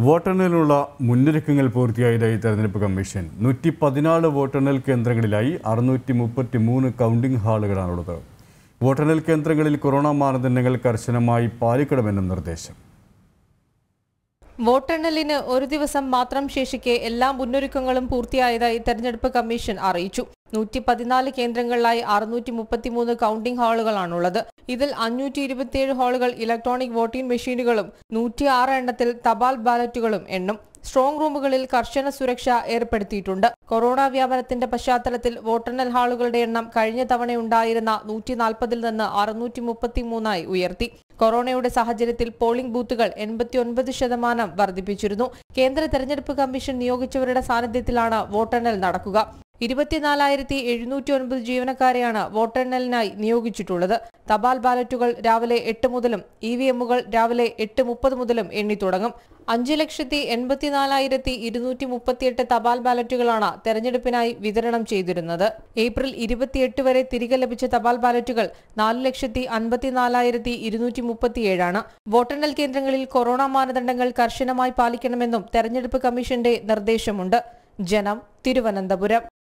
വോട്ടെണ്ണലിനുള്ള മുന്നൊരുക്കങ്ങൾ പൂർത്തിയായതായി തെരഞ്ഞെടുപ്പ് കമ്മീഷൻ. 114 വോട്ടെണ്ണൽ കേന്ദ്രങ്ങളിലായി 633 കൗണ്ടിംഗ് ഹാളുകളാണുള്ളത്. വോട്ടെണ്ണൽ കേന്ദ്രങ്ങളിൽ കൊറോണ മാനദണ്ഡങ്ങൾ കർശനമായി പാലിക്കണമെന്നും നിർദ്ദേശം. വോട്ടെണ്ണലിന് ഒരു ദിവസം മാത്രം ശേഷിക്കെ എല്ലാ മുന്നൊരുക്കങ്ങളും പൂർത്തിയായതായി തെരഞ്ഞെടുപ്പ് കമ്മീഷൻ അറിയിച്ചു. 114 കേന്ദ്രങ്ങളിലായി 633 കൗണ്ടിംഗ് ഹാളുകളാണുള്ളത്. ഇതിൽ 527 ഹാളുകൾ ഇലക്ട്രോണിക് വോട്ടിംഗ് മെഷീനുകളും 106 എണ്ണത്തിൽ തപാൽ ബാലറ്റുകളും എണ്ണും. സ്ട്രോങ് റൂമുകളിൽ കർശന സുരക്ഷ ഏർപ്പെടുത്തിയിട്ടുണ്ട്. കൊറോണ വ്യാപനത്തിന്റെ പശ്ചാത്തലത്തിൽ വോട്ടെണ്ണൽ ഹാളുകളുടെ എണ്ണം കഴിഞ്ഞ തവണയുണ്ടായിരുന്ന 140-ൽ നിന്ന് 633 ഉയർത്തി. കൊറോണയുടെ സാഹചര്യത്തിൽ പോളിംഗ് ബൂത്തുകൾ 89% വർദ്ധിപ്പിച്ചിരുന്നു. കേന്ദ്ര തെരഞ്ഞെടുപ്പ് കമ്മീഷൻ നിയോഗിച്ചവരുടെ സാന്നിധ്യത്തിലാണ് വോട്ടെണ്ണൽ നടക്കുക. 24,709 ജീവനക്കാരെയാണ് വോട്ടെണ്ണലിനായി നിയോഗിച്ചിട്ടുള്ളത്. തപാൽ ബാലറ്റുകൾ രാവിലെ 8 മുതലും EVMകൾ രാവിലെ 8:30 മുതലും എണ്ണി തുടങ്ങും. 5,84,238 തപാൽ ബാലറ്റുകളാണ് തെരഞ്ഞെടുപ്പിനായി വിതരണം ചെയ്തിരുന്നത്. ഏപ്രിൽ 28 വരെ തിരികെ ലഭിച്ച തപാൽ ബാലറ്റുകൾ 4,54,237 വോട്ടെണ്ണൽ കേന്ദ്രങ്ങളിൽ കൊറോണ മാനദണ്ഡങ്ങൾ കർശനമായി പാലിക്കണമെന്നും തെരഞ്ഞെടുപ്പ് കമ്മീഷന്റെ നിർദ്ദേശമുണ്ട്. ജനം, തിരുവനന്തപുരം.